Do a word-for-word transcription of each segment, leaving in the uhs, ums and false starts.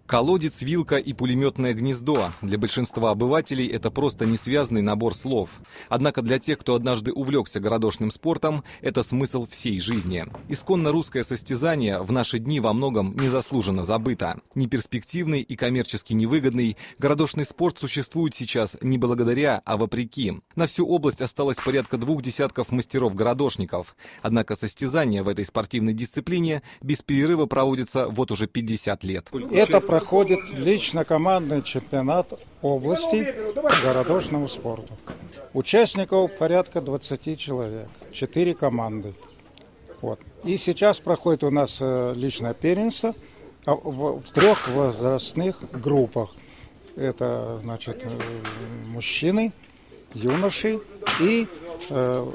Колодец, вилка и пулеметное гнездо. Для большинства обывателей это просто несвязный набор слов. Однако для тех, кто однажды увлекся городошным спортом, это смысл всей жизни. Исконно русское состязание в наши дни во многом незаслуженно забыто. Неперспективный и коммерчески невыгодный, городошный спорт существует сейчас не благодаря, а вопреки. На всю область осталось порядка двух десятков мастеров-городошников. Однако состязания в этой спортивной дисциплине без перерыва проводятся вот уже пятьдесят лет. Это проходит лично командный чемпионат области по городошному спорту. Участников порядка двадцати человек, четыре команды. Вот. И сейчас проходит у нас личное первенство в, в трех возрастных группах. Это, значит, мужчины, юноши и э,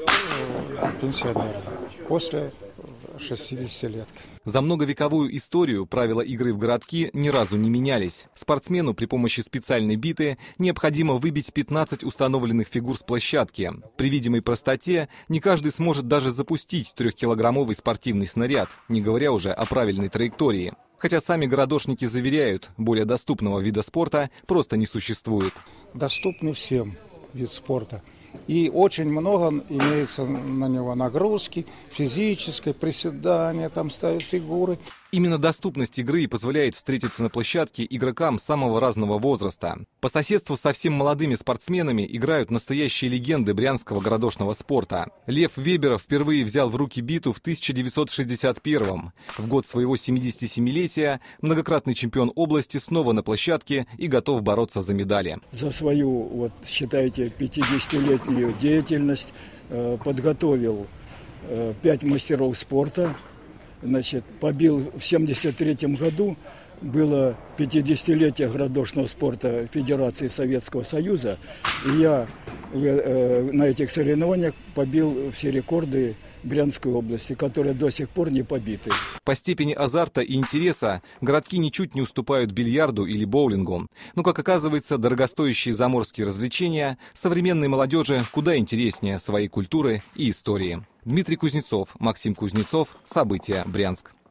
пенсионеры после шестидесяти лет. За многовековую историю правила игры в городки ни разу не менялись. Спортсмену при помощи специальной биты необходимо выбить пятнадцать установленных фигур с площадки. При видимой простоте не каждый сможет даже запустить трехкилограммовый спортивный снаряд, не говоря уже о правильной траектории. Хотя сами городошники заверяют, более доступного вида спорта просто не существует. Доступный всем вид спорта. И очень много имеется на него нагрузки, физической, приседания, там ставят фигуры. Именно доступность игры и позволяет встретиться на площадке игрокам самого разного возраста. По соседству с совсем молодыми спортсменами играют настоящие легенды брянского городошного спорта. Лев Веберов впервые взял в руки биту в тысяча девятьсот шестьдесят первом. В год своего семидесятисемилетия многократный чемпион области снова на площадке и готов бороться за медали. За свою, вот считайте, пятидесятилетнюю деятельность э, подготовил э, пять мастеров спорта. Значит, побил в семьдесят третьем году, было пятидесятилетие городошного спорта Федерации Советского Союза, и я э, на этих соревнованиях побил все рекорды Брянской области, которые до сих пор не побиты. По степени азарта и интереса городки ничуть не уступают бильярду или боулингу. Но, как оказывается, дорогостоящие заморские развлечения современной молодежи куда интереснее своей культуры и истории. Дмитрий Кузнецов, Максим Кузнецов. События. Брянск.